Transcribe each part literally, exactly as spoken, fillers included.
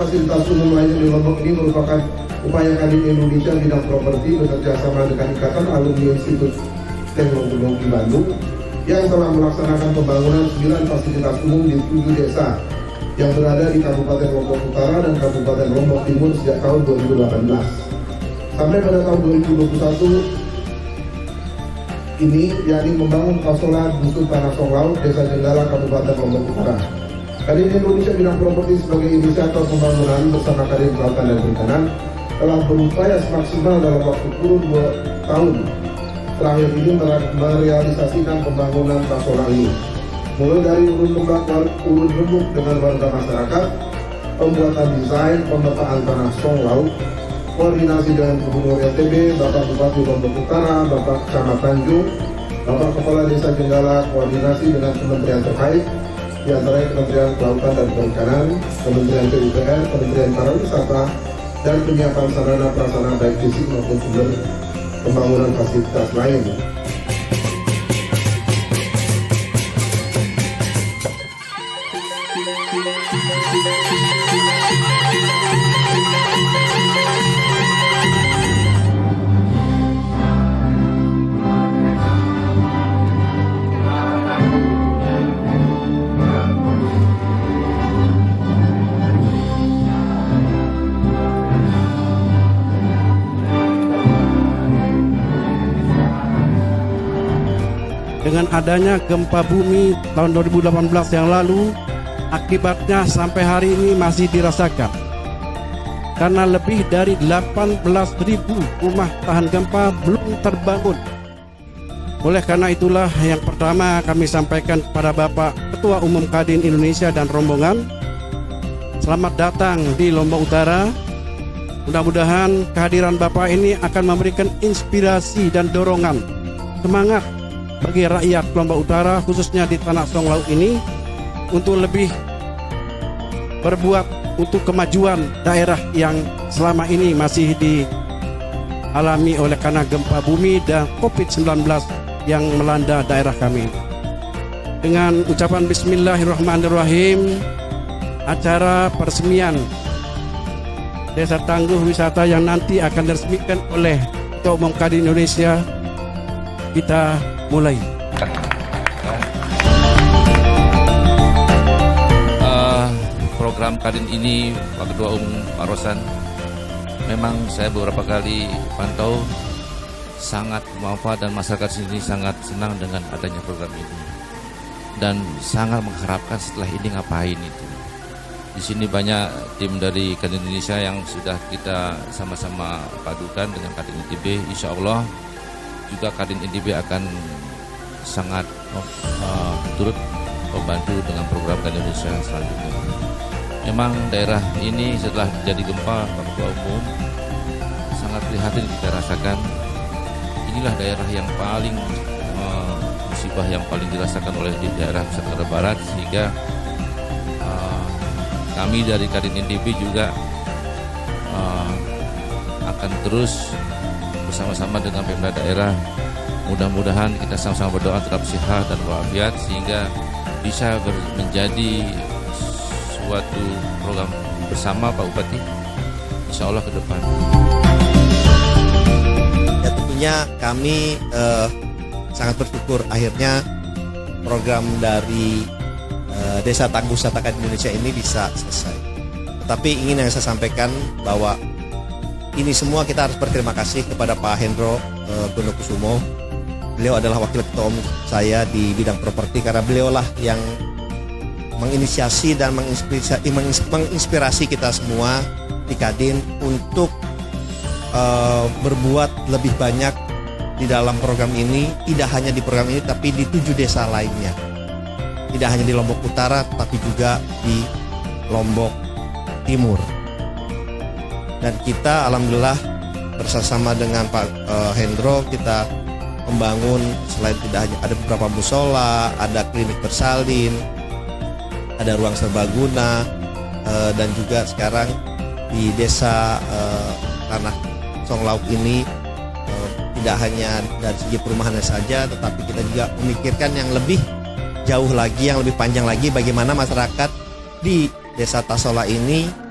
fasilitas umum lainnya di Lombok ini merupakan upaya Kadin Indonesia bidang properti bekerjasama dengan Ikatan Alumni Institut Teknologi Bandung yang telah melaksanakan pembangunan sembilan fasilitas umum di tujuh desa yang berada di Kabupaten Lombok Utara dan Kabupaten Lombok Timur sejak tahun dua ribu delapan belas. Sampai pada tahun dua ribu dua puluh satu ini, yakni membangun Tasola Dusun Tanah Songlau, Desa Jenggala, Kabupaten Lombok Utara. Kadin Indonesia bidang properti sebagai inisiator pembangunan bersama Kadin Kelautan dan Perikanan telah berupaya semaksimal dalam waktu kurun dua tahun terakhir ini merealisasikan pembangunan Tasola ini. Mulai dari urun lembak, urun rembuk dengan warga masyarakat, pembuatan desain, pemetaan tanah Songlau, koordinasi dengan Gubernur N T B, Bapak Bupati Lombok Utara, Bapak Camat Tanjung, Bapak Kepala Desa Jenggala, koordinasi dengan kementerian terkait, di antaranya Kementerian Kelautan dan Perikanan, Kementerian P U P R, Kementerian Pariwisata, dan penyiapan sarana prasarana baik fisik maupun sumber pembangunan fasilitas lain. Dengan adanya gempa bumi tahun dua ribu delapan belas yang lalu, akibatnya sampai hari ini masih dirasakan. Karena lebih dari delapan belas ribu rumah tahan gempa belum terbangun. Oleh karena itulah yang pertama kami sampaikan kepada Bapak Ketua Umum Kadin Indonesia dan rombongan, selamat datang di Lombok Utara. Mudah-mudahan kehadiran Bapak ini akan memberikan inspirasi dan dorongan, semangat bagi rakyat Lombok Utara, khususnya di Tanah Songlau ini, untuk lebih berbuat untuk kemajuan daerah yang selama ini masih dialami oleh karena gempa bumi dan covid sembilan belas yang melanda daerah kami. Dengan ucapan Bismillahirrahmanirrahim, acara peresmian Desa Tangguh Wisata yang nanti akan diresmikan oleh Ketua Umum Kadin Indonesia, kita mulai. Uh, program Kadin ini, Pak Ketua Umum Pak Rosan, memang saya beberapa kali pantau, sangat bermanfaat dan masyarakat sini sangat senang dengan adanya program ini dan sangat mengharapkan setelah ini ngapain itu. Di sini banyak tim dari Kadin Indonesia yang sudah kita sama-sama padukan dengan Kadin N T B. Insya Allah juga Kadin N T B akan sangat uh, turut membantu dengan program Kadin Indonesia selanjutnya. Memang daerah ini setelah terjadi gempa, Pak Ketua Umum, sangat prihatin kita rasakan. Inilah daerah yang paling uh, musibah yang paling dirasakan oleh di daerah Nusa Tenggara Barat, sehingga uh, kami dari Kadin N T B juga uh, akan terus bersama-sama dengan pemerintah daerah. Mudah-mudahan kita sama-sama berdoa tetap sehat dan walafiat sehingga bisa menjadi suatu program bersama Pak Bupati, insya Allah ke depan. Ya, tentunya kami eh, sangat bersyukur akhirnya program dari eh, Desa Tangguh Wisata Kadin Indonesia ini bisa selesai. Tetapi ingin yang saya sampaikan bahwa ini semua kita harus berterima kasih kepada Pak Hendro eh, Gonokusumo. Beliau adalah wakil ketua umum saya di bidang properti karena beliaulah yang menginisiasi dan menginspirasi, menginspirasi kita semua di Kadin untuk uh, berbuat lebih banyak di dalam program ini, tidak hanya di program ini tapi di tujuh desa lainnya. Tidak hanya di Lombok Utara tapi juga di Lombok Timur. Dan kita alhamdulillah bersama dengan Pak uh, Hendro kita membangun, selain tidak hanya ada beberapa musola, ada klinik bersalin, ada ruang serbaguna, eh, dan juga sekarang di desa eh, Tanah Songlau ini eh, tidak hanya dari segi perumahannya saja, tetapi kita juga memikirkan yang lebih jauh lagi, yang lebih panjang lagi, bagaimana masyarakat di desa Tasola ini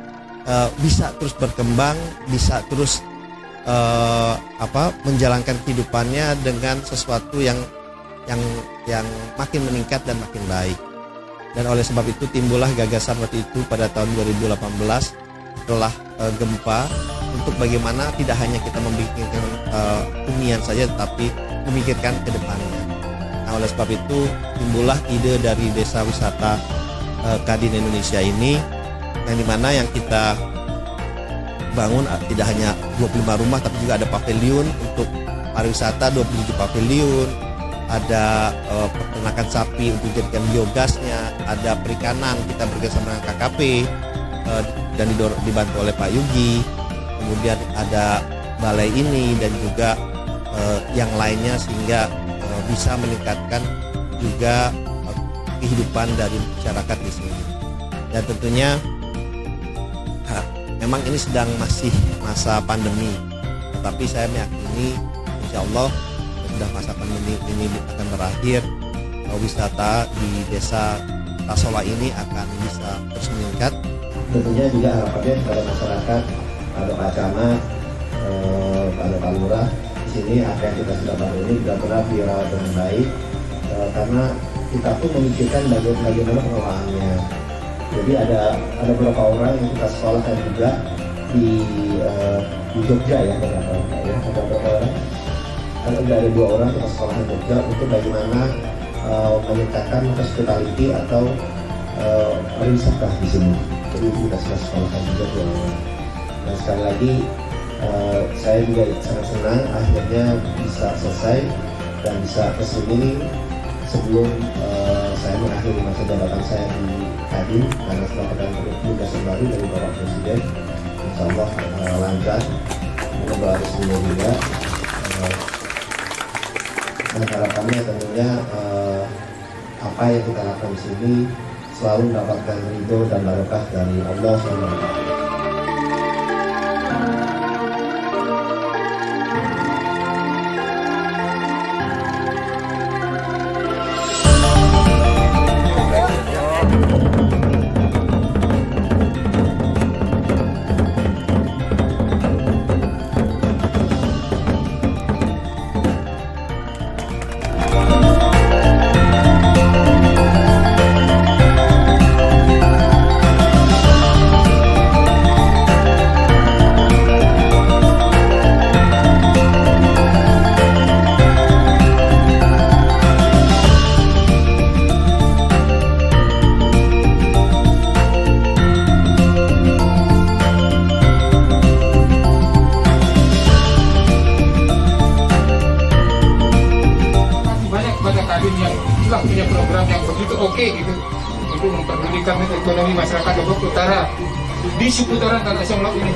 uh, bisa terus berkembang, bisa terus uh, apa menjalankan kehidupannya dengan sesuatu yang yang yang makin meningkat dan makin baik. Dan oleh sebab itu timbullah gagasan waktu itu pada tahun dua ribu delapan belas setelah uh, gempa, untuk bagaimana tidak hanya kita memikirkan uh, hunian saja, tetapi memikirkan ke depannya. Nah, oleh sebab itu timbullah ide dari desa wisata uh, Kadin Indonesia ini, yang dimana yang kita bangun uh, tidak hanya dua puluh lima rumah, tapi juga ada pavilion untuk pariwisata, dua puluh tujuh pavilion, ada uh, peternakan sapi untuk dijadikan biogasnya, ada perikanan, kita bekerjasama dengan K K P uh, dan didor- dibantu oleh Pak Yugi, kemudian ada balai ini dan juga uh, yang lainnya, sehingga uh, bisa meningkatkan juga uh, kehidupan dari masyarakat di sini. Dan tentunya ha, memang ini sedang masih masa pandemi, tetapi saya meyakini insya Allah sudah masa pandemi ini akan berakhir, wisata di desa Tasola ini akan bisa terus meningkat. Tentunya juga harapannya kepada masyarakat, pada Pak Camat, eh, pada Pak Lurah, di sini apa yang kita sudah bangun ini benar-benar dirawat dengan baik, eh, karena kita pun memikirkan bagaimana, bagaimana pengelolaannya. Jadi ada ada beberapa orang yang kita sekolahkan juga di eh, di Jogja ya, beberapa orang ya, ada beberapa orang. Ada ada dua orang kita sekolahkan di Jogja untuk bagaimana uh, meningkatkan hospitality atau uh, pariwisata di sini. Jadi kita sudah sekolahkan juga dua orang. Dan sekali lagi uh, saya juga sangat senang akhirnya bisa selesai dan bisa kesini sebelum uh, saya mengakhiri masa jabatan saya di Kadin, karena setelah pergantian penugasan baru dari Bapak Presiden, insya Allah uh, lancar, semoga resminya juga. Uh, Dan harapannya tentunya eh, apa yang kita lakukan di sini selalu mendapatkan ridho dan barokah dari Allah subhanahu wa taala. Juga punya program yang begitu oke okay, gitu, untuk memperdulikan ekonomi masyarakat Lombok Utara di seputaran Tanah Songlok ini.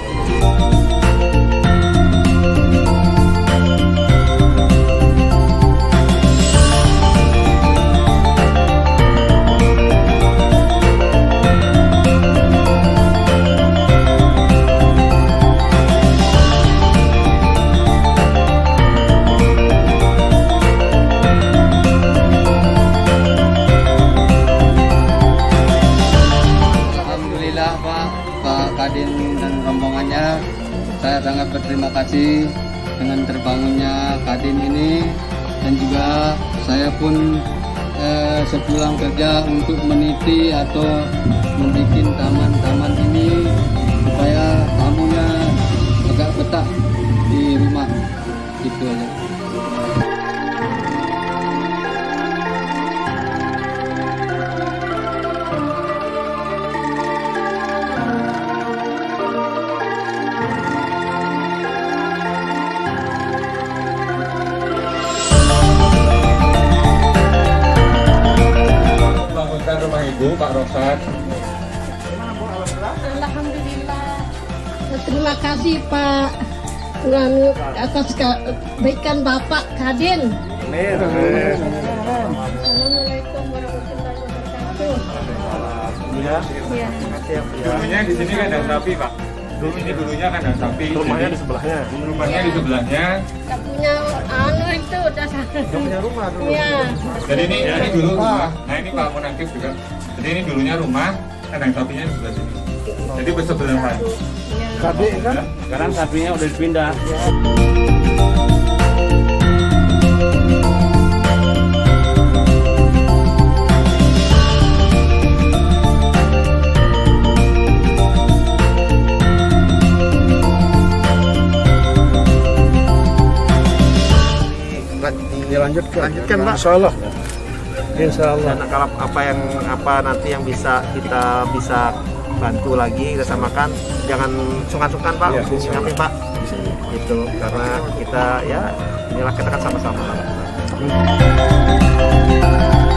Pak Kadin dan rombongannya, saya sangat berterima kasih dengan terbangunnya Kadin ini, dan juga saya pun eh, sepulang kerja untuk meniti atau membuat taman-taman ini supaya tamunya agak betah di rumah, gitu aja. Rumah Ibu, Pak Rosan. Alhamdulillah. Terima kasih Pak Nganu atas kebaikan Bapak Kadin. Amin. Assalamualaikum warahmatullahi wabarakatuh. Ya. Ya. Dulunya di sini kandang sapi, Pak. Dulu ini dulunya kandang sapi. Rumahnya di sebelahnya. Rumahnya di sebelahnya. Gak punya anu itu udah Gak punya rumah dulu. Iya. Jadi ini ini dulu rumah. Nah ini Pak Monaktif juga. Jadi ini dulunya rumah. kandang sapinya di sebelah sini. Jadi bersebelahan. Tadi kan? Sekarang sapinya udah dipindah. Dilanjutkan. Lanjutkan, Pak. Insya Allah. Insya Allah. Dan kalau apa yang apa nanti yang bisa kita bisa bantu lagi, kita samakan, jangan sungkan-sungkan Pak, Ya, singapin Pak, itu karena kita ya inilah kita kan sama-sama.